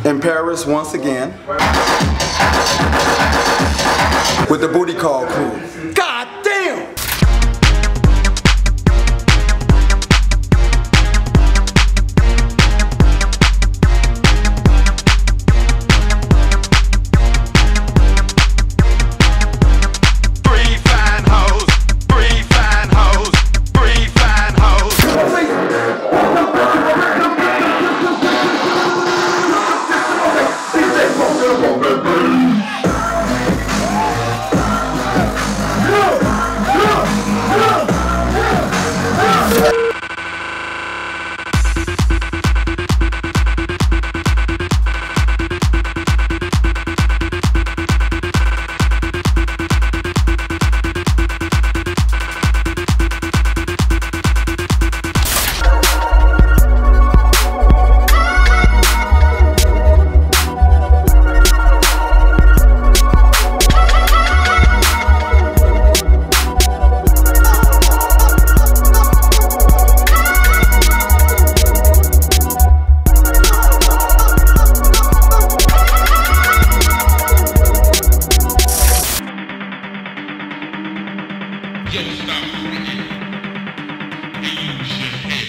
In Paris once again with the Booty Call crew. God damn! Yo, stop running and use your head.